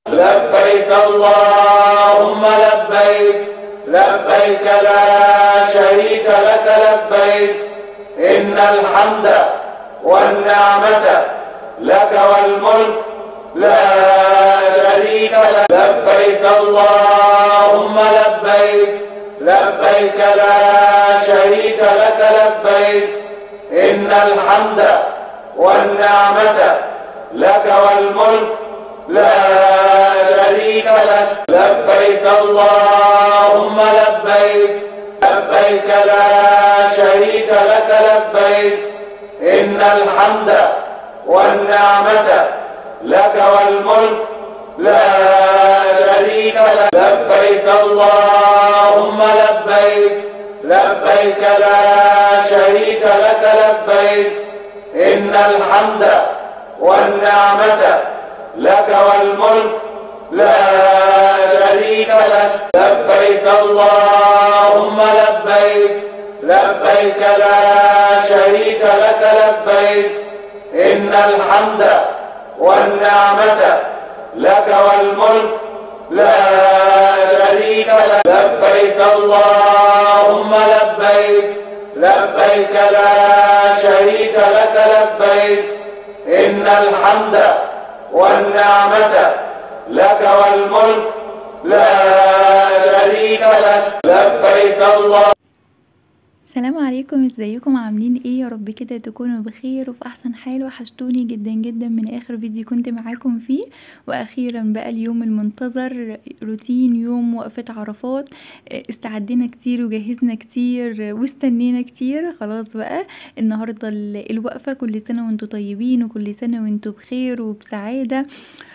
لبيك اللهم لبيك، لبيك لا شريك لك لبيك، إن الحمد والنعمة لك والملك لا شريك لك. لبيك اللهم لبيك، لبيك لا شريك لك لبيك، إن الحمد والنعمة لك والملك لا شريك لك. لبيك اللهم لبيك، لبيك لا شريك لك لبيك، إن الحمد والنعمة لك والملك لا شريك لك. لبيك اللهم لبيك، لبيك لا شريك لك لبيك، إن الحمد والنعمة لك والملك لا شريك لك. لبيك اللهم لبيك، لبيك لا شريك لك لبيك، إن الحمد والنعمة لك والملك لا شريك لك. لبيك اللهم لبيك، لبيك لا شريك لك لبيك، إن الحمد والنعمة لك والملك لا شريك لك. لبيك الله. السلام عليكم، ازيكم؟ عاملين ايه؟ يا رب كده تكونوا بخير وفي احسن حال. وحشتوني جدا جدا من اخر فيديو كنت معاكم فيه. واخيرا بقى اليوم المنتظر، روتين يوم وقفة عرفات. استعدينا كتير وجهزنا كتير واستنينا كتير. خلاص بقى النهاردة الوقفة. كل سنة وانتوا طيبين وكل سنة وانتوا بخير وبسعادة،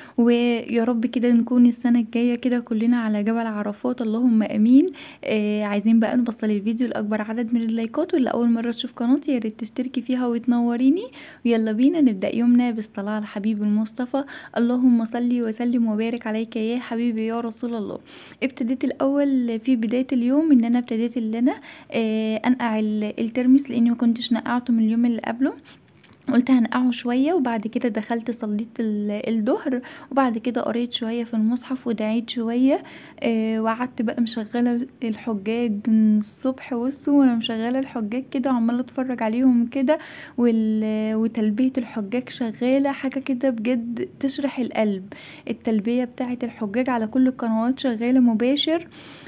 ويا رب كده نكون السنة الجاية كده كلنا على جبل عرفات، اللهم امين. عايزين بقى نوصل الفيديو لاكبر عدد من اللايكات. واللي اول مرة تشوف قناتي يا ريت تشتركي فيها وتنوريني. ويلا بينا نبدأ يومنا بالصلاة على الحبيب المصطفى. اللهم صلي وسلم وبارك عليك يا حبيبي يا رسول الله. ابتديت الاول في بداية اليوم ان انا ابتديت ان انا انقع الترمس، لاني ما كنتش نقعته من اليوم اللي قبله. قلت هنقعه شوية، وبعد كده دخلت صليت الظهر، وبعد كده قريت شوية في المصحف ودعيت شوية. وقعدت بقى مشغلة الحجاج من الصبح. بصوا وانا مشغلة الحجاج كده وعمالة اتفرج عليهم كده، وتلبية الحجاج شغالة حاجة كده بجد تشرح القلب. التلبية بتاعت الحجاج على كل القنوات شغالة مباشر.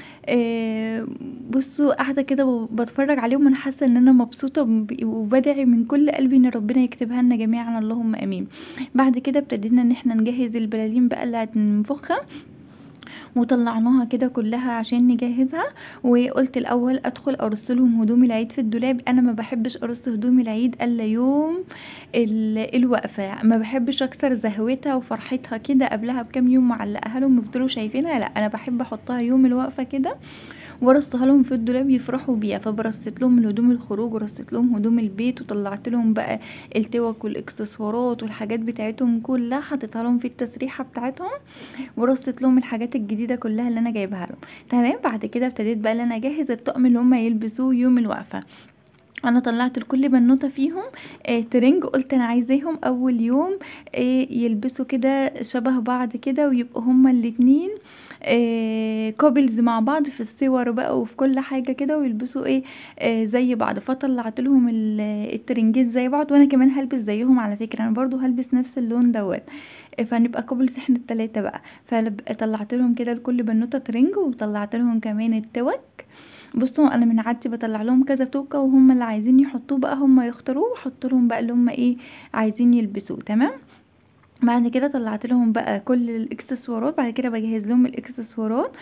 بصوا قاعدة كده بتفرج عليهم، انا حاسة ان انا مبسوطة وبدعي من كل قلبي ان ربنا يكتبها لنا جميعا، اللهم امين. بعد كده ابتدينا ان احنا نجهز البلالين بقى اللي هننفخها، وطلعناها كده كلها عشان نجهزها. وقلت الاول ادخل ارص لهم هدوم العيد في الدولاب. انا ما بحبش ارص هدوم العيد الا يوم الوقفه. ما بحبش اكسر زهوتها وفرحتها كده قبلها بكام يوم معلقها لهم يفضلوا شايفينها. لا، انا بحب احطها يوم الوقفه كده ورصتها لهم في الدولاب يفرحوا بيها. فبرصت لهم الهدوم الخروج ورصت لهم هدوم البيت، وطلعت لهم بقى التوك والاكسسوارات والحاجات بتاعتهم كلها، حطيتها لهم في التسريحه بتاعتهم، ورصت لهم الحاجات الجديده كلها اللي انا جايبها لهم. تمام. بعد كده ابتديت بقى ان انا اجهز الطقم اللي هم يلبسوه يوم الوقفه. انا طلعت لكل بنوته فيهم ترنج. قلت انا عايزاهم اول يوم يلبسوا كده شبه بعض كده، ويبقوا هما الاتنين كوبلز مع بعض في الصور بقى وفي كل حاجه كده، ويلبسوا زي بعض. فطلعت لهم الترنجات زي بعض، وانا كمان هلبس زيهم على فكره. انا برضو هلبس نفس اللون دوت. فنبقى كوبلز احنا التلاتة بقى. فطلعت لهم كده لكل بنوته ترنج، وطلعت لهم كمان التوك. بصوا انا من عادتي بطلع لهم كذا توكه، وهم اللي عايزين يحطوه بقى هم يختاروه، واحط لهم بقى اللي هم عايزين يلبسوه. تمام. بعد كده طلعت لهم بقى كل الاكسسوارات. بعد كده بجهز لهم الاكسسوارات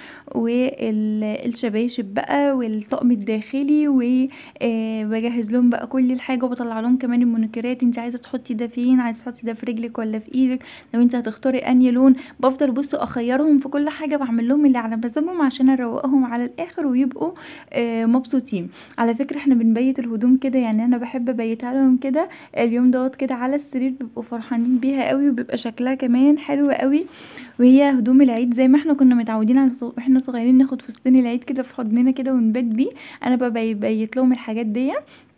والشباشب بقى والطقم الداخلي، وبجهز لهم بقى كل الحاجه. وبطلع لهم كمان المونيكيرات. انت عايزه تحطي ده فين؟ عايزه تحطي ده في رجلك ولا في ايدك؟ لو انت هتختاري انهي لون. بفضل بصوا اخيرهم في كل حاجه، بعمل لهم اللي على مزاجهم عشان اروقهم على الاخر ويبقوا مبسوطين. على فكره احنا بنبيت الهدوم كده، يعني انا بحب ابيتها لهم كده اليوم دوت كده على السرير، بيبقوا فرحانين بيها قوي، وبيبقى شكلها كمان حلو قوي. وهي هدوم العيد زي ما احنا كنا متعودين على احنا صغيرين ناخد فستان العيد كده في حضننا كده ونبات بيه. انا ببيت لهم الحاجات دي.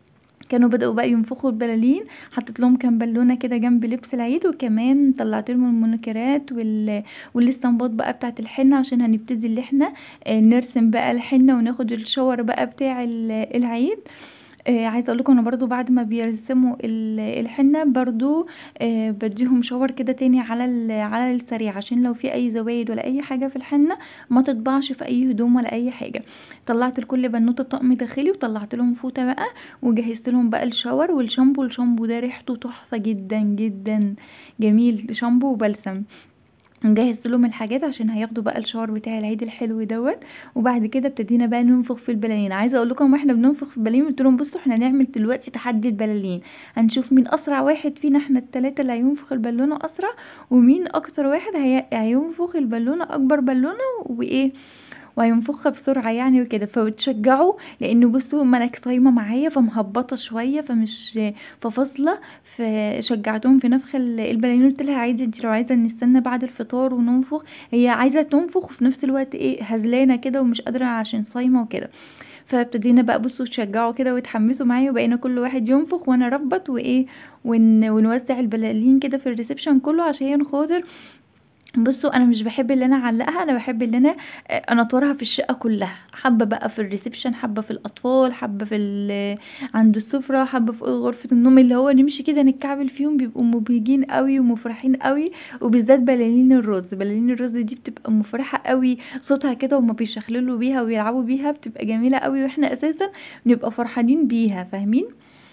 كانوا بدأوا بقى ينفخوا البلالين. حطيت لهم كام بالونه كده جنب لبس العيد، وكمان طلعت لهم المنكرات والاستنباط بقى بتاعت الحنه، عشان هنبتدي اللي احنا نرسم بقى الحنه وناخد الشاور بقى بتاع العيد. عايزه اقول لكم انا برضو بعد ما بيرسموا الحنه برضو بديهم شاور كده تاني على السريع، عشان لو في اي زوايد ولا اي حاجه في الحنه ما تطبعش في اي هدوم ولا اي حاجه. طلعت لكل بنوته طقم داخلي، وطلعت لهم فوطه بقى، وجهزت لهم بقى الشاور والشامبو. الشامبو ده ريحته تحفه جدا جدا، جميل، شامبو وبلسم. جهزت لهم الحاجات عشان هياخدوا بقى الشاور بتاع العيد الحلو دوت. وبعد كده ابتدينا بقى ننفخ في البلالين. عايزه اقول لكم واحنا بننفخ في البلالين قلت لهم بصوا احنا هنعمل دلوقتي تحدي البلالين، هنشوف مين اسرع واحد فينا احنا التلاتة اللي هينفخ البالونه اسرع، ومين اكتر واحد هينفخ البالونه اكبر بالونه وايه وهينفخها بسرعه يعني وكده. فبتشجعوا لانه بصوا هما انا صايمه معايا فمهبطه شويه فمش ففاصله، فشجعتهم في نفخ البلالين. قلت لها عادي انت لو عايزه نستنى بعد الفطار وننفخ، هي عايزه تنفخ وفي نفس الوقت ايه هزلانه كده ومش قادره عشان صايمه وكده. فابتدينا بقى بصوا تشجعوا كده وتحمسوا معايا، وبقينا كل واحد ينفخ وانا اربط وايه ونوزع البلالين كده في الريسبشن كله، عشان خاطر بصوا انا مش بحب اللي انا اعلقها، انا بحب اللي انا انطورها في الشقه كلها. حبه بقى في الريسبشن، حبه في الاطفال، حبه في عند السفره، حبه في غرفه النوم، اللي هو نمشي كده نتكعبل فيهم، بيبقوا مبهجين قوي ومفرحين قوي. وبالذات بلالين الرز، بلالين الرز دي بتبقى مفرحه قوي، صوتها كده وما بيشخللوا بيها ويلعبوا بيها بتبقى جميله قوي، واحنا اساسا بنبقى فرحانين بيها، فاهمين؟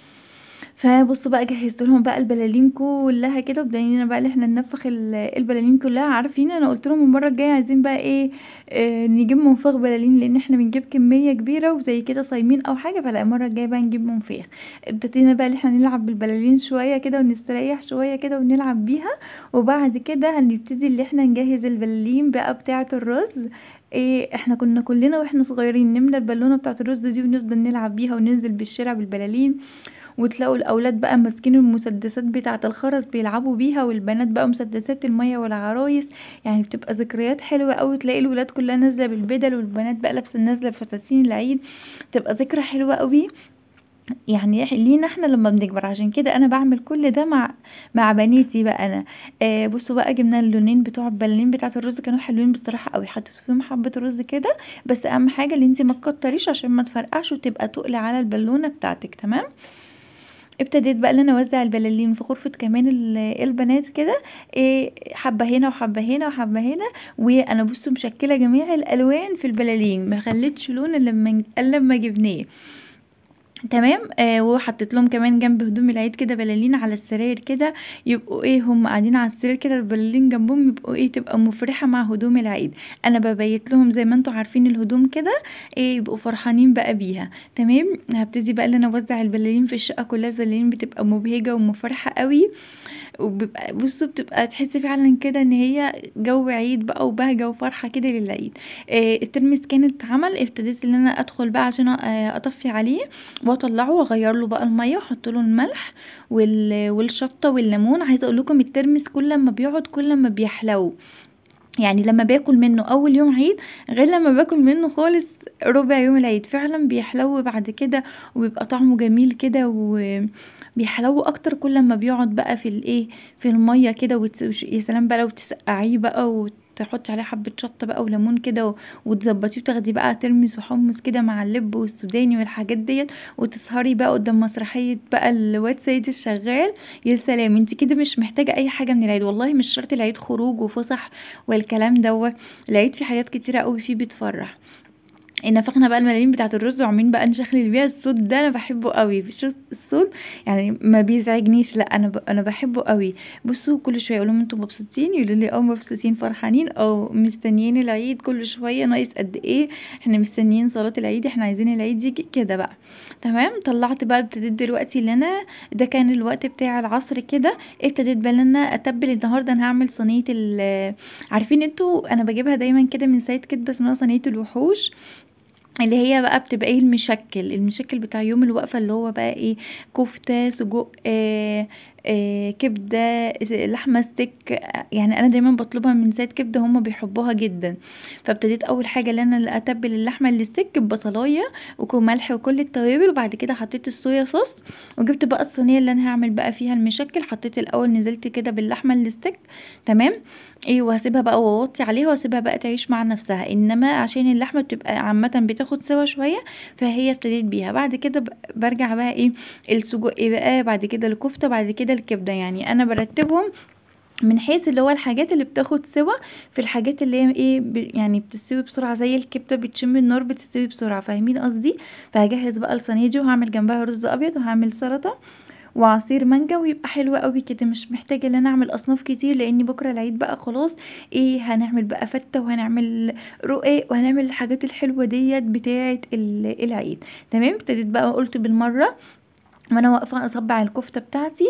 فبصوا بقى جهزت لهم بقى البلالين كلها كده، وبدأنا بقى اللي احنا ننفخ البلالين كلها. عارفين انا قلت لهم المره الجايه عايزين بقى ايه نجيب منفخ بلالين، لان احنا بنجيب كميه كبيره وزي كده صايمين او حاجه، فلا المره الجايه بقى نجيب منفخ. ابتدينا بقى اللي احنا نلعب بالبلالين شويه كده ونستريح شويه كده ونلعب بيها. وبعد كده هنبتدي اللي احنا نجهز البلالين بقى بتاعه الرز. ايه احنا كنا كلنا واحنا صغيرين نملى البالونه بتاعه الرز دي ونفضل نلعب بيها وننزل بالشارع بالبلالين، وتلاقوا الاولاد بقى ماسكين المسدسات بتاعه الخرز بيلعبوا بيها، والبنات بقى مسدسات الميه والعرايس. يعني بتبقى ذكريات حلوه قوي، تلاقي الولاد كلها نازله بالبدل والبنات بقى لابسه نازله بفساتين العيد، تبقى ذكرى حلوه قوي يعني لينا احنا لما بنكبر. عشان كده انا بعمل كل ده مع بناتي بقى انا. بصوا بقى جبنا اللونين بتوع البلالين بتاعه الرز، كانوا حلوين بصراحه قوي، حطيت فيهم حبه رز كده، بس اهم حاجه اللي انت ما تكتريش عشان ما تفرقعش وتبقى تقل على البالونه بتاعتك. تمام. ابتديت بقى ان انا اوزع البلالين في غرفة كمان البنات كده، إيه حبة هنا وحبة هنا وحبة هنا، وانا بصوا مشكلة جميع الالوان في البلالين، ما خليتش لون الا لما جبناه. تمام. وحطيت لهم كمان جنب هدوم العيد كده بلالين على السراير كده، يبقوا ايه هم قاعدين على السرير كده البلالين جنبهم، يبقوا ايه تبقى مفرحة مع هدوم العيد. انا ببيت لهم زي ما انتوا عارفين الهدوم كده، ايه يبقوا فرحانين بقى بيها. تمام. هبتدي بقى ان انا اوزع البلالين في الشقة كلها، البلالين بتبقى مبهجة ومفرحة قوي، وبيبقى بصوا بتبقى تحسي فعلا كده ان هي جو عيد بقى وبهجة وفرحة كده للعيد. الترمس كانت اتعمل، ابتديت ان انا ادخل بقى عشان اطفي عليه واطلعه واغير له بقى الميه واحط له الملح والشطه والليمون. عايزه اقول لكم الترمس كل ما بيقعد كل ما بيحلو، يعني لما باكل منه اول يوم عيد غير لما باكل منه خالص ربع يوم العيد، فعلا بيحلو بعد كده وبيبقى طعمه جميل كده، وبيحلو اكتر كل ما بيقعد بقى في الايه في الميه كده. يا سلام بقى لو تسقعيه بقى وتحطي عليه حبه شطه بقى وليمون كده وتظبطيه وتاخدي بقى ترمس وحمص كده مع اللب والسوداني والحاجات ديت، وتسهري بقى قدام مسرحيه بقى الواد سيد الشغال. يا سلام انت كده مش محتاجه اي حاجه من العيد، والله مش شرط العيد خروج وفسح والكلام دوت، العيد في حاجات كتيره قوي فيه بتفرح. نفخنا بقى الملالين بتاعه الرز وعاملين بقى نشخلل بيها. الصوت ده انا بحبه قوي، الصوت يعني ما بيزعجنيش، لا انا بحبه قوي. بصوا كل شويه اقول لهم انتوا مبسوطين، يقولوا لي اه مبسوطين فرحانين او مستنيين العيد، كل شويه ناقص قد ايه احنا مستنيين صلاه العيد، احنا عايزين العيد يجي كده بقى. تمام. طلعت بقى ابتديت دلوقتي اللي انا ده كان الوقت بتاع العصر كده، ابتديت بقى ان انا اتبل. النهارده انا هعمل صينيه عارفين انتوا انا بجيبها دايما كده من سايت كده اسمها صينيه الوحوش، اللي هي بقى بتبقى ايه المشكل بتاع يوم الوقفة، اللي هو بقى ايه كفتة سجق كبده، لحمه ستيك. يعني انا دايما بطلبها من سيد كبده، هم بيحبوها جدا. فابتديت اول حاجه ان انا اتبل اللحمه الستيك ببصلايه وملح وكل التوابل، وبعد كده حطيت الصويا صوص، وجبت بقى الصينيه اللي انا هعمل بقى فيها المشكل. حطيت الاول، نزلت كده باللحمه الستيك، تمام. ايه، وهسيبها بقى واوطي عليها واسيبها بقى تعيش مع نفسها. انما عشان اللحمه بتبقى عامه بتاخد سوا شويه، فهي ابتديت بيها. بعد كده برجع بقى ايه، السجق بقى، بعد كده الكفته، بعد كده الكبده. يعني انا برتبهم من حيث اللي هو الحاجات اللي بتاخد سوا، في الحاجات اللي هي ايه يعني بتستوي بسرعه، زي الكبده بتشم النار بتستوي بسرعه، فاهمين قصدي؟ فهجهز بقى الصينيه دي، وهعمل جنبها رز ابيض، وهعمل سلطه وعصير مانجا، ويبقى حلو قوي كده. مش محتاجه ان انا اعمل اصناف كتير، لاني بكره العيد بقى خلاص. ايه، هنعمل بقى فته، وهنعمل رقاق، وهنعمل الحاجات الحلوه ديت بتاعه العيد. تمام. ابتديت بقى قلت بالمره وانا واقفه اصبع الكفته بتاعتي.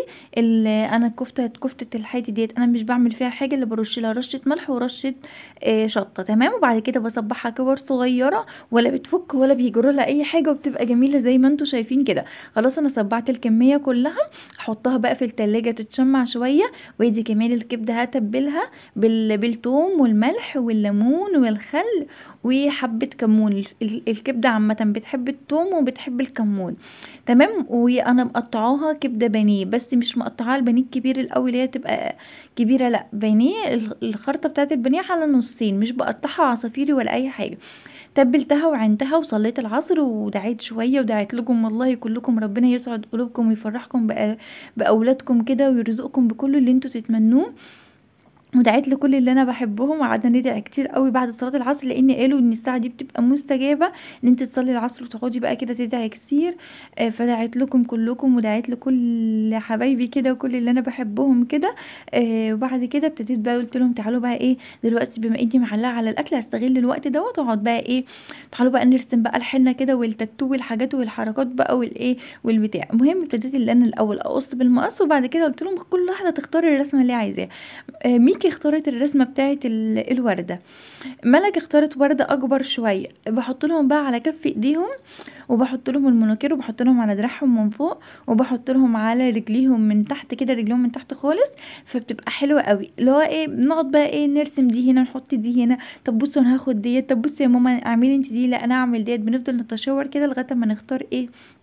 انا كفته الحياتي ديت انا مش بعمل فيها حاجه، اللي برش لها رشه ملح ورشه شطه، تمام. وبعد كده بصبعها كور صغيره، ولا بتفك ولا بيجرى لها اي حاجه، وبتبقى جميله زي ما انتم شايفين كده. خلاص انا صبعت الكميه كلها، احطها بقى في التلاجة تتشمع شويه. وادي كمان الكبده هتبلها بالثوم والملح والليمون والخل وحبه كمون. الكبده عامه بتحب الثوم وبتحب الكمون، تمام. وانا مقطعاها كبده بانيه، بس مش مقطعاها البانيه الكبير الاول اللي هي تبقى كبيره، لا، بانيه الخرطه بتاعت البانيه على نصين، مش بقطعها عصافيري ولا اي حاجه. تبلتها وعنتها وصليت العصر، ودعيت شويه، ودعيت لكم والله كلكم ربنا يسعد قلوبكم ويفرحكم باولادكم كده، ويرزقكم بكل اللي انتوا تتمنوه. ودعيت لكل اللي انا بحبهم، وقعدنا ندعي كتير قوي بعد صلاه العصر، لان قالوا ان الساعه دي بتبقى مستجابه، ان انت تصلي العصر وتقعدي بقى كده تدعي كتير. فدعيت لكم كلكم، ودعيت لكل حبايبي كده، وكل اللي انا بحبهم كده. وبعد كده ابتديت بقى قلت لهم تعالوا بقى ايه دلوقتي، بما اني معلقه على الاكل هستغل الوقت دوت، واقعد بقى ايه، تعالوا بقى نرسم بقى الحنه كده والتاتو والحاجات والحركات بقى والايه والبتاع. المهم ابتديت اللي انا الاول اقص بالمقص، وبعد كده قلت لهم كل واحده تختار الرسمه اللي هي عايزاها. ميكي اختارت الرسمه بتاعه الورده، ملك اختارت ورده اكبر شويه. بحط لهم بقى على كف ايديهم، وبحط لهم المونوكير، وبحط لهم على دراعهم من فوق، وبحط لهم على رجليهم من تحت كده، رجليهم من تحت خالص. فبتبقى حلوه قوي، اللي هو ايه، بنقعد بقى ايه نرسم دي هنا، نحط دي هنا. طب بصوا انا هاخد ديت، طب بصي يا ماما اعملي انت دي، لا انا اعمل ديت. بنفضل نتشاور كده لغايه ما نختار ايه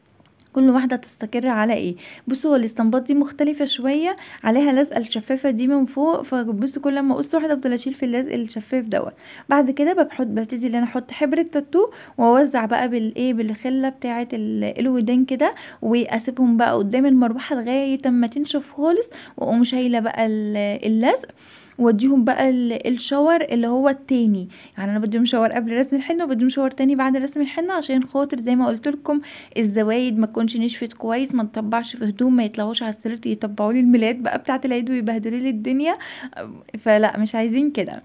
كل واحدة تستقر على ايه. بصوا هو الاستنباط دي مختلفة شوية، عليها لزقة الشفافة دي من فوق. فبصوا كل ما اقص واحدة افضل اشيل في اللزق الشفاف دوت. بعد كده ببتدي ان انا احط حبر التاتو، واوزع بقى بالايه بالخلة بتاعة الودان كده، واسيبهم بقى قدام المروحة لغاية اما تنشف خالص، واقوم شايلة بقى اللزق، واديهم بقى الشاور اللي هو التاني. يعني انا بديهم شاور قبل رسم الحنه، وبديهم شاور تاني بعد رسم الحنه، عشان خاطر زي ما قلت لكم الزوايد ما تكونش نشفت كويس، ما تطبعش في هدوم، ما يطلعوش على السرير يطبعوا لي الميلاد بقى بتاعه العيد ويبهدلوا لي الدنيا. فلا، مش عايزين كده.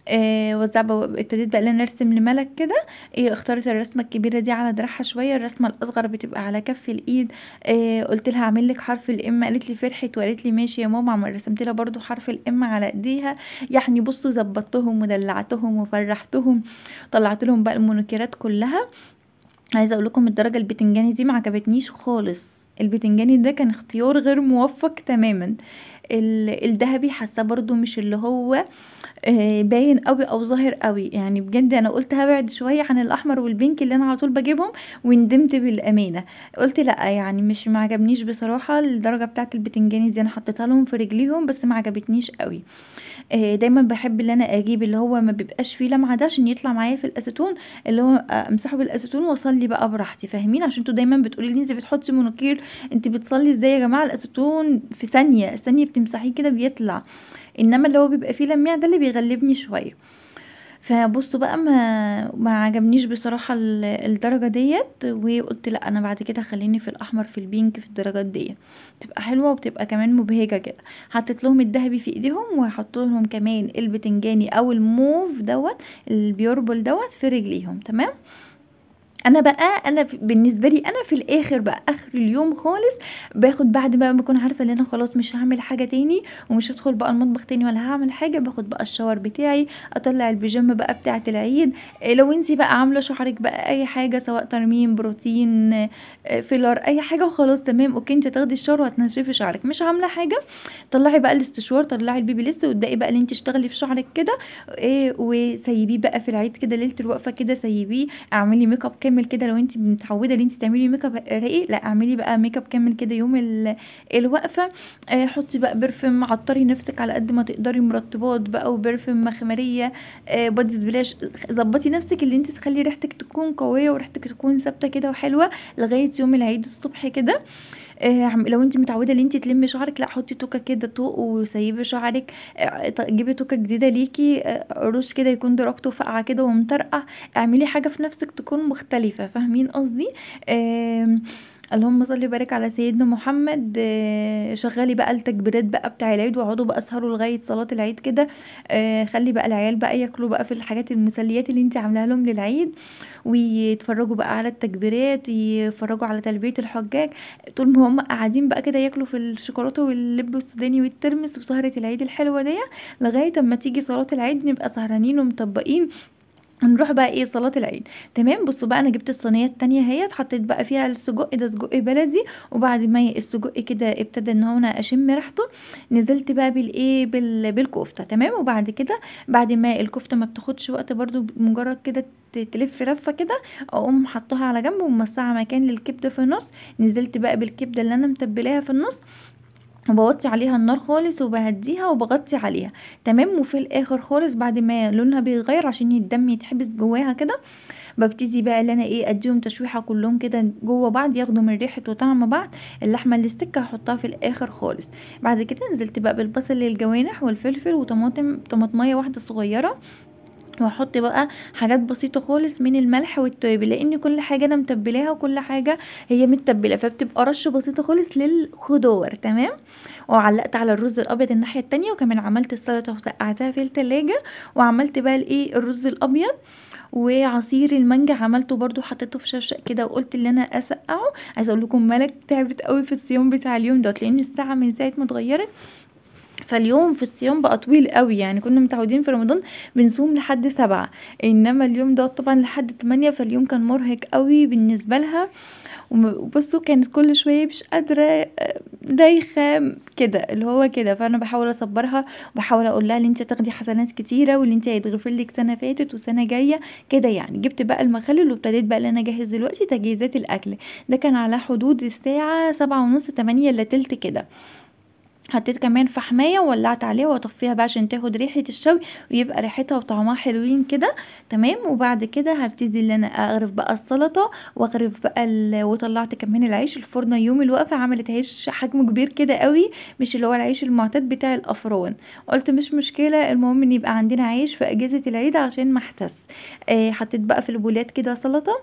ابتديت بقى انا ارسم لملك كده. اختارت الرسمه الكبيره دي على دراعها شويه، الرسمه الاصغر بتبقى على كف الايد. قلت لها اعمل لك حرف الام، قالت لي فرحت وقالت لي ماشي يا ماما. رسمت لها برضو حرف الام على ايديها. يعني بصوا ظبطتهم ودلعتهم وفرحتهم، طلعت لهم بقى المونوكيرات كلها. عايزه اقول لكم الدرجه البتنجاني دي ما عجبتنيش خالص، البتنجاني ده كان اختيار غير موفق تماما. الذهبي حاسه برضو مش اللي هو باين قوي او ظاهر قوي. يعني بجد انا قلت هبعد شويه عن الاحمر والبينك اللي انا على طول بجيبهم، وندمت بالامانه. قلت لا، يعني مش ما عجبنيش بصراحه. الدرجه بتاعه البتنجاني دي انا حطيتها لهم في رجليهم، بس ما عجبتنيش قوي. دايما بحب ان انا اجيب اللي هو ما بيبقاش فيه لمعه ده، عشان يطلع معايا في الاسيتون، اللي هو امسحه بالاسيتون واصلي بقى براحتي، فاهمين؟ عشان انتوا دايما بتقولي لي انت بتحطي مونوكير، انت بتصلي ازاي يا جماعه؟ الاسيتون في ثانيه بتمسحيه كده بيطلع، انما اللي هو بيبقى فيه لميع ده اللي بيغلبني شويه. فبصوا بقى ما عجبنيش بصراحه الدرجه ديت، وقلت لا انا بعد كده خليني في الاحمر في البينك في الدرجات ديت، بتبقى حلوه وبتبقى كمان مبهجه كده. حطيت لهم الذهبي في ايديهم، وهحط لهم كمان البتنجاني او الموف دوت البيوربل دوت في رجليهم، تمام. بالنسبه لي انا في الاخر بقى اخر اليوم خالص باخد بعد بقى ما بكون عارفه ان انا خلاص مش هعمل حاجه تاني ومش هدخل بقى المطبخ تاني ولا هعمل حاجه، باخد بقى الشاور بتاعي، اطلع البيجامه بقى بتاعه العيد. لو انتي بقى عامله شعرك بقى اي حاجه سواء ترميم بروتين فيلر اي حاجه وخلاص تمام اوكي، انت هتاخدي الشاور وهتنشفي شعرك. مش عامله حاجه، طلعي بقى الاستشوار، طلعي البيبي لسه وابدأي بقى اللي انت تشتغلي في شعرك كده وسيبيه بقى في العيد كده ليله الوقفه كده سيبيه. اعملي ميك اب كامل كده لو انت متعوده ان انت تعملي ميك اب رقيق، لا اعملي بقى ميك اب كامل كده يوم الوقفه. حطي بقى برفم، عطري نفسك على قد ما تقدري، مرطبات بقى وبرفم مخمريه بادي سبلاش، ظبطي نفسك اللي انت تخلي ريحتك تكون قويه وريحتك تكون ثابته كده وحلوه لغايه يوم العيد الصبح كده. لو انت متعوده ان انت تلمي شعرك، لا حطي توكه كده طوق وسيبي شعرك. جيبي توكه جديده ليكي، روش كده يكون درجته فاقعه كده ومطرقع. اعملي حاجه في نفسك تكون مختلفه، فاهمين قصدي؟ اللهم صل وبارك على سيدنا محمد. شغلي بقى التكبيرات بقى بتاع العيد واقعدوا بقى اسهروا لغايه صلاه العيد كده. خلي بقى العيال بقى ياكلوا بقى في الحاجات المسليات اللي انت عاملاها لهم للعيد، ويتفرجوا بقى على التكبيرات، يتفرجوا على تلبيه الحجاج. طول ما هم قاعدين بقى كده ياكلوا في الشوكولاته واللب السوداني والترمس وسهره العيد الحلوه دي لغايه اما تيجي صلاه العيد نبقى سهرانين ومطبقين نروح بقى ايه صلاة العيد. تمام. بصوا بقى انا جبت الصينيه التانية اهي، حطيت بقى فيها السجق، ده سجق بلدي. وبعد ما السجق كده ابتدى ان هو انا اشم ريحته، نزلت بقى بالايه بالكفته. تمام. وبعد كده بعد ما الكفته ما بتاخدش وقت برضو، مجرد كده تلف لفه كده، اقوم حطها على جنب وموسعه مكان للكبده في النص. نزلت بقى بالكبده اللي انا متبلاها في النص، وبوطي عليها النار خالص وبهديها وبغطي عليها. تمام. وفي الاخر خالص بعد ما لونها بيتغير عشان الدم يتحبس جواها كده، ببتدي بقى اللي انا اديهم تشويحه كلهم كده جوه بعض، ياخدوا من ريحه وطعم بعض. اللحمه الاستكه هحطها في الاخر خالص. بعد كده نزلت بقى بالبصل الجوانح والفلفل وطماطم، طماطميه واحده صغيره، واحط بقى حاجات بسيطه خالص من الملح والتوابل، لان كل حاجه انا متبلاها وكل حاجه هي متبله، فبتبقى رشه بسيطه خالص للخضار. تمام. وعلقت على الرز الابيض الناحيه التانية، وكمان عملت السلطه وسقعتها في التلاجة. وعملت بقى الرز الابيض، وعصير المانجا عملته برضو حطيته في شفشق كده وقلت اللي انا اسقعه. عايزه اقول لكم ملك تعبت قوي في الصيام بتاع اليوم ده، لان الساعه من ساعه ما اتغيرت فاليوم في الصيام بقى طويل قوي. يعني كنا متعودين في رمضان بنصوم لحد 7، انما اليوم ده طبعا لحد 8، فاليوم كان مرهق قوي بالنسبه لها. وبصوا كانت كل شويه مش قادره، دايخه كده اللي هو كده. فانا بحاول اصبرها وبحاول اقول لها ان انت هتاخدي حسنات كتيره واللي انت هيتغفر لك سنه فاتت وسنه جايه كده. يعني جبت بقى المخلل وابتديت بقى ان انا اجهز دلوقتي تجهيزات الاكل. ده كان على حدود الساعه 7:30 8 الا تلت كده. حطيت كمان فحمايه وولعت عليها واطفيها بقى عشان تاخد ريحه الشوي ويبقى ريحتها وطعمها حلوين كده. تمام. وبعد كده هبتدي ان انا اغرف بقى السلطه واغرف بقى وطلعت كمان العيش. الفرنه يوم الوقفه عملت عيش حجمه كبير كده قوي، مش اللي هو العيش المعتاد بتاع الافران. قلت مش مشكله، المهم ان يبقى عندنا عيش في اجازه العيد عشان ما احتس. حطيت بقى في البولات كده سلطه،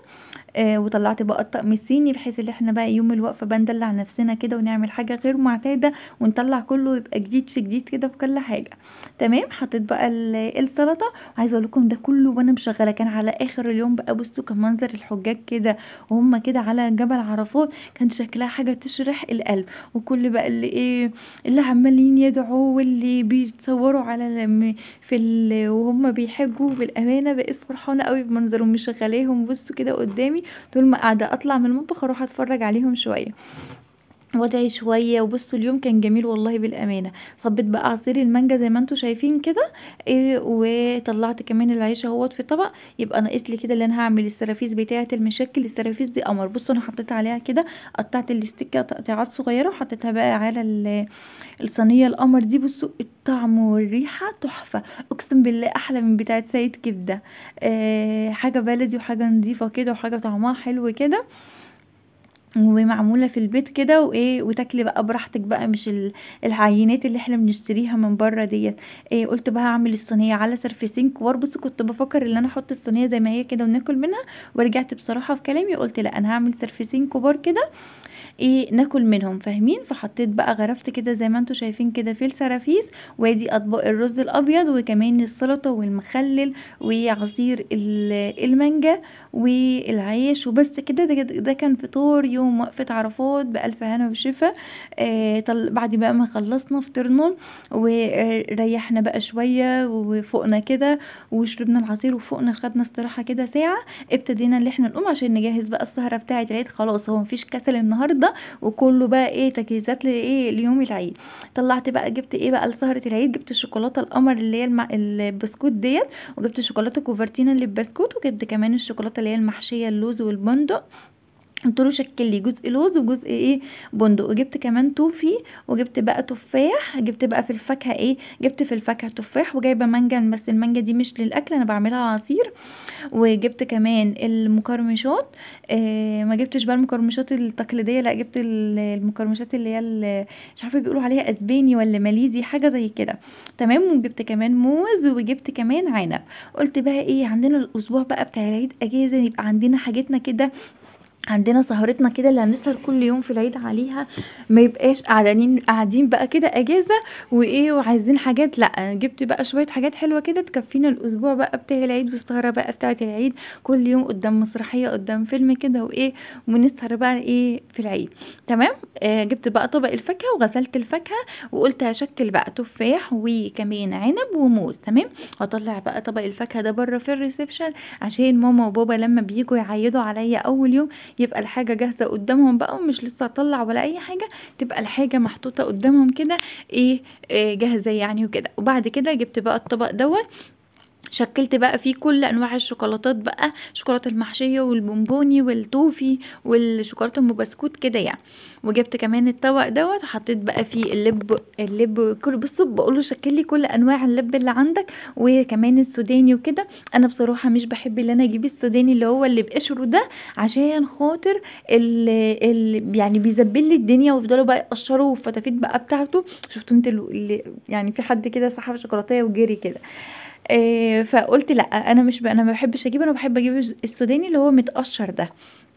وطلعت بقى الطقم الصيني بحيث ان احنا بقى يوم الوقفه بقى ندلع نفسنا كده ونعمل حاجه غير معتاده ونطلع كله يبقى جديد في جديد كده في كل حاجه. تمام. حطيت بقى السلطه. وعايزه اقول لكم ده كله وانا مشغله كان على اخر اليوم بقى. بصوا كان منظر الحجاج كده وهم كده على جبل عرفات، كان شكلها حاجه تشرح القلب. وكل بقى اللي عمالين يدعوا واللي بيتصوروا على وهم بيحجوا. بالامانه بقيت فرحانه قوي بمنظرهم مشغلاهم بصوا كده قدامي، طول ما قاعده اطلع من المطبخ اروح اتفرج عليهم شويه وادعي شويه. وبصوا اليوم كان جميل والله بالامانه. صبيت بقى عصير المانجا زي ما انتم شايفين كده، وطلعت كمان العيش اهوت في طبق. يبقى ناقص لي كده اللي انا هعمل السرافيس بتاعه المشكل. السرافيس دي قمر. بصوا انا حطيت عليها كده، قطعت الاستيكه تقطيعات صغيره وحطيتها بقى على الصينيه القمر دي. بصوا الطعم والريحه تحفه، اقسم بالله احلى من بتاعه سيد كبده. حاجه بلدي وحاجه نظيفه كده وحاجه طعمها حلو كده. ومعمولة في البيت كده وإيه، وتاكلي بقى براحتك بقى، مش العينات اللي إحنا بنشتريها من برّه ديّة. قُلت بقى هاعمل الصينية على سرفيسين كبار. بُصّي كنت بافكّر إن أنا أحط الصينية زي ما هي كده وناكل منها، ورجعت بصراحة في كلامي قُلت لأ، أنا هاعمل سرفيسين كبار كده ناكل منهم، فاهمين؟ فحطيت بقى غرفت كده زي ما أنتم شايفين كده في السرافيس، وادي أطباق الرز الأبيض وكمان السلطة والمخلل وعصير المانجا والعيش وبس كده. ده كان فطار يوم وقفة عرفات بألف هنا وشفا. بعد بقى ما خلصنا فطرنا وريحنا بقى شوية وفوقنا كده وشربنا العصير وفوقنا، خدنا استراحة كده ساعة. ابتدينا اللي احنا نقوم عشان نجهز بقى السهرة بتاعة العيد. خلاص هو مفيش كسل النهاردة، وكله بقى تجهيزات ليوم العيد. طلعت بقى جبت بقى لسهرة العيد، جبت الشوكولاتة القمر اللي هي البسكوت ديت، وجبت شوكولاتة كوفرتينا اللي ببسكوت، وجبت كمان الشوكولاتة اللي هي المحشية اللوز والبندق. قلت له شكل لي جزء لوز وجزء بندق. وجبت كمان توفي، وجبت بقى تفاح. جبت بقى في الفاكهه جبت في الفاكهه تفاح، وجايبه مانجا بس المانجا دي مش للاكل، انا بعملها عصير. وجبت كمان المقرمشات. ما جبتش بقى المقرمشات التقليديه، لا جبت المقرمشات اللي هي مش عارفه بيقولوا عليها اسباني ولا ماليزي حاجه زي كده. تمام. وجبت كمان موز، وجبت كمان عنب. قلت بقى عندنا الاسبوع بقى بتاع العيد اجازه، يبقى عندنا حاجتنا كده، عندنا سهرتنا كده اللي هنسهر كل يوم في العيد عليها، ما يبقاش قاعدين بقى كده اجازه وعايزين حاجات. لا، جبت بقى شويه حاجات حلوه كده تكفينا الاسبوع بقى بتاع العيد، والسهره بقى بتاعه العيد كل يوم قدام مسرحيه قدام فيلم كده ونسهر بقى في العيد. تمام. جبت بقى طبق الفاكهه وغسلت الفاكهه، وقلت هشكل بقى تفاح وكمان عنب وموز. تمام. هطلع بقى طبق الفاكهه ده بره في الريسبشن عشان ماما وبابا لما بييجوا يعيدوا عليا اول يوم يبقى الحاجة جاهزة قدامهم بقى، ومش لسه اطلع ولا اي حاجة، تبقى الحاجة محطوطة قدامهم كده جاهزة يعني وكده. وبعد كده جبت بقى الطبق دوت، شكلت بقى فيه كل انواع الشوكولاتات بقى، الشوكولاته المحشيه والبونبوني والتوفي والشوكولاته ام بسكوت كده يعني. وجبت كمان الطبق دوت وحطيت بقى فيه اللب كل. بصوا بقوله شكل لي كل انواع اللب اللي عندك، وكمان السوداني وكده. انا بصراحه مش بحب اللي انا اجيب السوداني اللي هو اللي بقشره ده، عشان خاطر يعني بيزبل لي الدنيا، ويفضلوا بقى يقشروا والفتافيت بقى بتاعته. شفتوا انت اللي يعني في حد كده سحب شوكولاته وجري كده. فقلت لا، انا ما بحبش اجيبه، انا بحب اجيب السوداني اللي هو متقشر ده.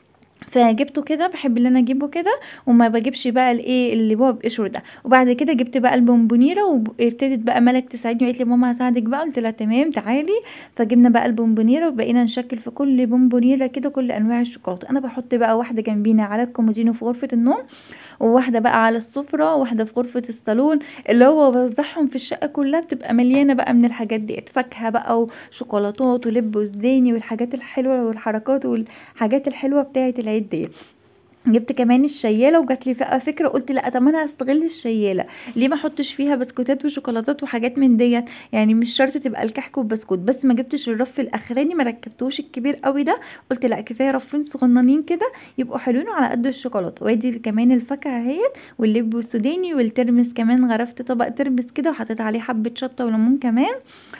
فجبته كده، بحب اللي انا اجيبه كده، وما بجيبش بقى اللي هو بقشره ده. وبعد كده جبت بقى البونبونيره، وابتدت بقى ملك تساعدني وقالت لي ماما هساعدك بقى. قلت لها تمام تعالي. فجبنا بقى البونبونيره وبقينا نشكل في كل بونبونيره كده كل انواع الشوكولاته. انا بحط بقى واحده جنبينا على الكومودينو في غرفه النوم، وواحده بقى على السفره، وواحده في غرفه الصالون، اللي هو بوزعهم في الشقه كلها، بتبقى مليانه بقى من الحاجات ديت، فاكهه بقى وشوكولاتات ولب وسوداني والحاجات الحلوه والحركات والحاجات الحلوه بتاعه العيد ديت. جبت كمان الشياله، وجات لي بقى فكره، قلت لا طب انا هستغل الشياله، ليه ما احطش فيها بسكوتات وشوكولاتات وحاجات من ديت؟ يعني مش شرط تبقى الكحك والبسكوت بس. ما جبتش الرف الاخراني، ما ركبتوش الكبير قوي ده، قلت لا كفايه رفين صغننين كده يبقوا حلوين على قد الشوكولاته. وادي كمان الفاكهه اهيت واللب والسوداني والترمس كمان، غرفت طبق ترمس كده وحطيت عليه حبه شطه وليمون كمان.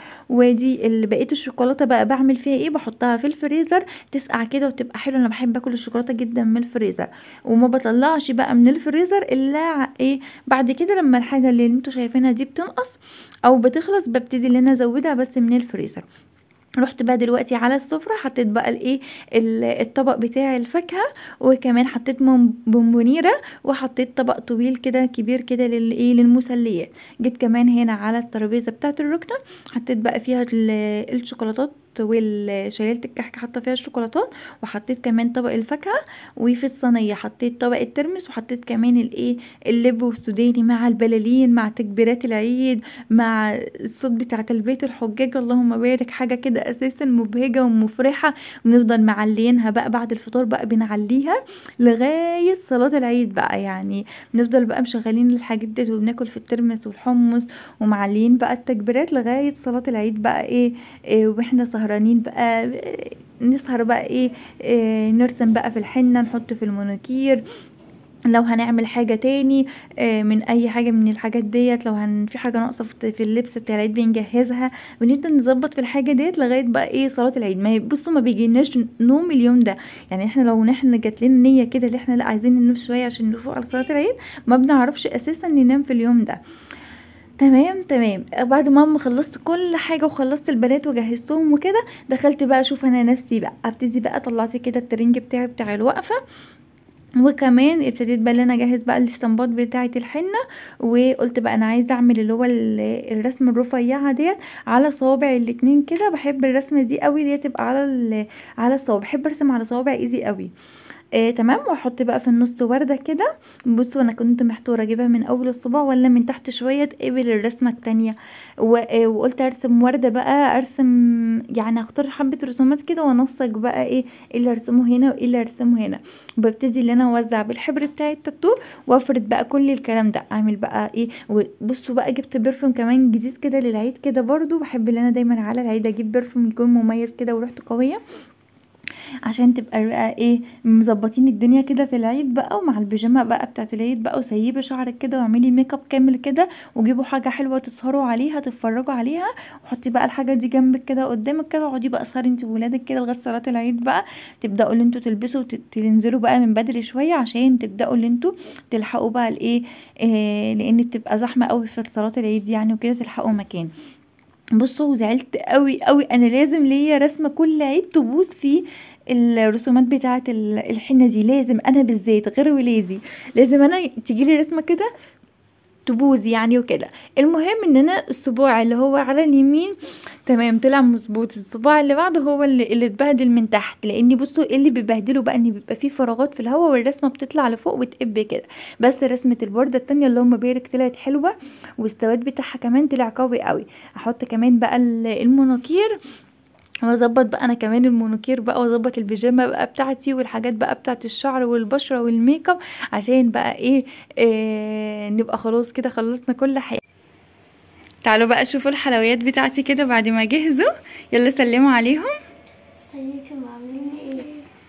ودي اللي بقيت الشوكولاته بقى بعمل فيها بحطها في الفريزر تسقع كده وتبقى حلوه. انا بحب اكل الشوكولاته جدا من الفريزر، وما بطلعش بقى من الفريزر الا بعد كده لما الحاجه اللي انتوا شايفينها دي بتنقص او بتخلص، ببتدي ان انا ازودها بس من الفريزر. رحت بقى دلوقتي على السفرة، حطيت بقى الطبق بتاع الفاكهة، وكمان حطيت بونبونيرة، وحطيت طبق طويل كده كبير كده للمسليات. جيت كمان هنا على الترابيزة بتاعة الركنة، حطيت بقى فيها الشوكولاتات والشيالة الكحك حاطه فيها الشوكولاتات، وحطيت كمان طبق الفاكهه. وفي الصينيه حطيت طبق الترمس، وحطيت كمان اللب والسوداني مع البلالين مع تكبيرات العيد مع الصوت بتاع تلبية الحجاج، اللهم بارك. حاجه كده اساسا مبهجه ومفرحه، ونفضل معلينها بقى بعد الفطار بقى بنعليها لغايه صلاه العيد بقى. يعني بنفضل بقى مشغلين الحاجات دي وبناكل في الترمس والحمص ومعليين بقى التكبيرات لغايه صلاه العيد بقى واحنا سهرانين بقى. نسهر بقى نرسم بقى في الحنة، نحط في المونوكير، لو هنعمل حاجة تاني من اي حاجة من الحاجات ديت، لو في حاجة ناقصة في اللبس بتاع العيد بنجهزها، بنبدأ نظبط في الحاجة ديت لغاية بقى ايه صلاة العيد. ما بصوا ما بيجيناش نوم اليوم ده، يعني احنا لو نحن جات لنا نية كده اللي احنا لا عايزين ننام شوية عشان نفوق على صلاة العيد، ما بنعرفش اساسا ننام في اليوم ده. تمام تمام. بعد ما خلصت كل حاجه وخلصت البنات وجهزتهم وكده، دخلت بقى اشوف انا نفسي بقى، ابتدي بقى طلعت كده الترنج بتاعي بتاع الوقفه، وكمان ابتديت بقى ان انا اجهز بقى الاستنباط بتاعه الحنه. وقلت بقى انا عايزه اعمل اللي هو الرسمه الرفيعه ديت على صوابع الاتنين كده. بحب الرسمه دي قوي، اللي هي تبقى على الصوابع، بحب ارسم على صوابع ايزي قوي. تمام. واحط بقى في النص ورده كده. بصوا انا كنت محتاره اجيبها من اول الصباع ولا من تحت شويه تقابل الرسمه التانية. وقلت ارسم ورده بقى، ارسم يعني اختار حبه رسومات كده وانسق بقى ايه اللي ارسمه هنا وايه اللي ارسمه هنا. وببتدي ان انا اوزع بالحبر بتاعي التاتو وافرد بقى كل الكلام ده، اعمل بقى ايه. وبصوا بقى جبت برفيوم كمان جديد كده للعيد كده، برضو بحب ان انا دايما على العيد اجيب برفيوم يكون مميز كده وريحته قويه، عشان تبقى بقى ايه مظبطين الدنيا كده في العيد بقى، ومع البيجامه بقى بتاعت العيد بقى، وسيبي شعرك كده واعملي ميك اب كامل كده، وجيبوا حاجه حلوه تسهروا عليها تتفرجوا عليها، وحطي بقى الحاجه دي جنبك كده قدامك كده، واقعدي بقى سهري انت وولادك كده لغايه صلاه العيد بقى. تبداوا اللي انتوا تلبسوا وتنزلوا بقى من بدري شويه عشان تبداوا اللي انتوا تلحقوا بقى الايه، لان بتبقى زحمه قوي في صلاه العيد يعني وكده، تلحقوا مكان. بصوا زعلت قوي قوي، انا لازم ليا رسمه كل عيد تبوظ فيه الرسومات بتاعه الحنه دي، لازم انا بالذات غير ولادي، لازم انا تجيلي رسمه كده تبوظ يعني وكده. المهم ان انا الصباع اللي هو على اليمين تمام طلع مظبوط، الصباع اللي بعده هو اللي اتبهدل من تحت، لاني بصوا إيه اللي بيبهدله بقى ان بيبقى فيه فراغات في الهواء والرسمه بتطلع لفوق وتقب كده. بس رسمه البورده التانية اللي هم بيرك طلعت حلوه، والسواد بتاعها كمان طلع قوي قوي. احط كمان بقى المونوكير، واظبط بقى انا كمان المونوكير بقى، واظبط البيجامه بقى بتاعتي والحاجات بقى بتاعت الشعر والبشره والميك اب، عشان بقى ايه نبقى خلاص كده خلصنا كل حاجه. تعالوا بقى شوفوا الحلويات بتاعتي كده بعد ما جهزوا، يلا سلموا عليهم. ازيكم عاملين ايه؟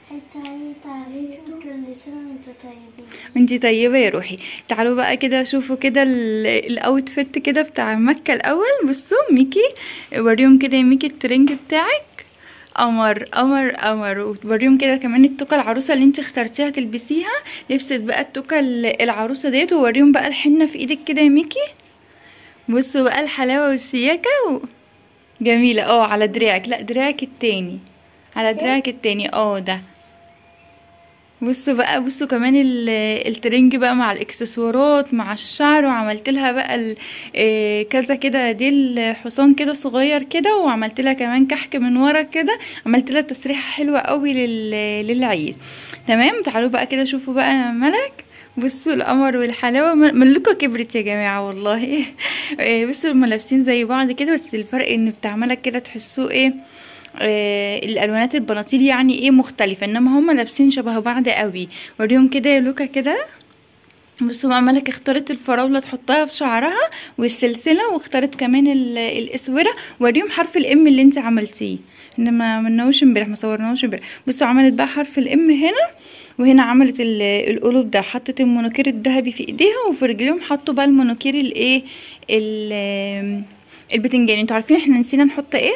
عيد عليكم، كل سنة وانتوا طيبين. وانتي طيبه يا روحي. تعالوا بقى كده شوفوا كده الاوتفيت كده بتاع مكه الاول. بصوا ميكي، وريهم كده يا ميكي الترنج بتاعك قمر قمر قمر. وتوريهم كده كمان التوكه العروسه اللي انت اخترتيها تلبسيها، لبست بقى التوكه العروسه ديت. ووريهم بقى الحنه في ايدك كده يا ميكي. بصوا بقى الحلاوه والشياكه جميله. على دراعك، لا دراعك التاني، على دراعك التاني ده. بصوا بقى، بصوا كمان الترنج بقى مع الاكسسوارات مع الشعر، وعملت لها بقى كذا كده ديل حصان كده صغير كده، وعملت لها كمان كحك من ورا كده، عملت لها تسريحه حلوه قوي للعيد. تمام. تعالوا بقى كده شوفوا بقى ملك، بصوا القمر والحلاوه، ملكه كبرت يا جماعه والله. بصوا هما لابسين زي بعض كده، بس الفرق ان بتاع ملك كده تحسوه ايه الالوانات البناطيل يعني ايه مختلفه، انما هما لابسين شبه بعض قوي. وريهم كده يا لوكا كده. بصوا بقى ملك اختارت الفراوله تحطها في شعرها والسلسله، واختارت كمان الاسوره. وريهم حرف الام اللي انت عملتيه، احنا ما عملناهوش امبارح، ما صورناهوش امبارح. بصوا عملت بقى حرف الام هنا، وهنا عملت القلوب ده، حطت المونوكير الذهبي في ايديها، وفي رجليهم حطوا بقى المونوكير الايه البتنجاني. انتوا عارفين احنا نسينا نحط ايه؟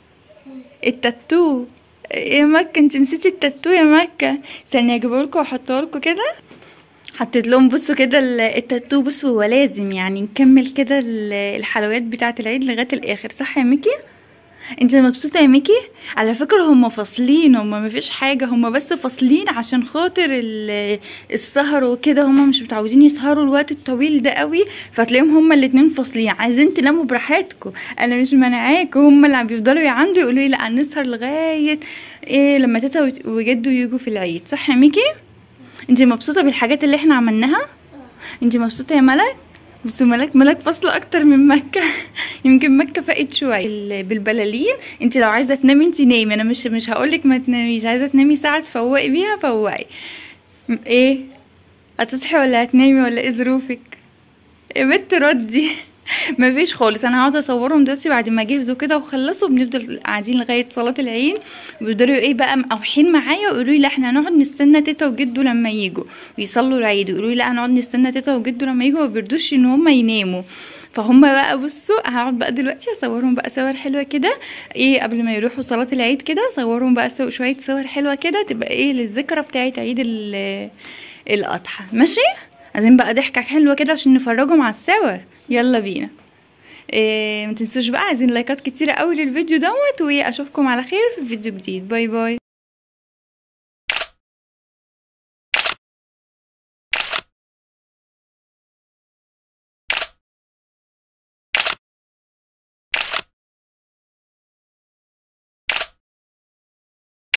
التاتو. يا مكة انت نسيتي التاتو يا مكة، ثانية اجيبهولكوا واحطهولكوا كده. حطيت لهم بصوا كده التاتو. بصوا هو لازم يعني نكمل كده الحلويات بتاعة العيد لغاية الاخر، صح يا ميكي؟ انت مبسوطه يا ميكي؟ على فكره هم فاصلين، هم مفيش حاجه، هم بس فاصلين عشان خاطر السهر وكده، هم مش متعودين يسهروا الوقت الطويل ده قوي، فتلاقيهم هم الاتنين فاصلين عايزين تناموا براحتكم، انا مش منعاكم، هم اللي بيفضلوا يعندوا يقولوا لي لا نسهر لغايه لما تيتا وجدو يجوا في العيد، صح يا ميكي؟ انت مبسوطه بالحاجات اللي احنا عملناها؟ انت مبسوطه يا ملك؟ بس ملك فاصله اكتر من مكه. يمكن مكه فقت شويه بالبلالين. انت لو عايزه تنامي انت نامي، انا مش هقولك ما تناميش، عايزه تنامي ساعه تفوقي بيها فوقي. ايه هتصحي ولا هتنامي ولا ايه ظروفك؟ يا بنت ردي. مفيش خالص. انا هقعد اصورهم دلوقتي بعد ما جهزوا كده وخلصوا، بنفضل قاعدين لغايه صلاه العيد، بيفضلوا ايه بقى مقاوحين معايا ويقولوا لي لا احنا هنقعد نستنى تيتا وجدو لما يجوا ويصلوا العيد، ويقولوا لي لا هنقعد نستنى تيتا وجدو لما يجوا، ما بيرضوش ان هم يناموا. فهم بقى بصوا هقعد بقى دلوقتي اصورهم بقى صور حلوه كده ايه قبل ما يروحوا صلاه العيد كده، اصورهم بقى شويه صور حلوه كده تبقى ايه للذكرى بتاعه عيد الاضحى. ماشي، عايزين بقى ضحكه حلوه كده عشان نفرجهم على الصور. يلا بينا. ما تنسوش بقى، عايزين لايكات كتيره قوي للفيديو دوت، واشوفكم على خير في فيديو جديد. باي باي.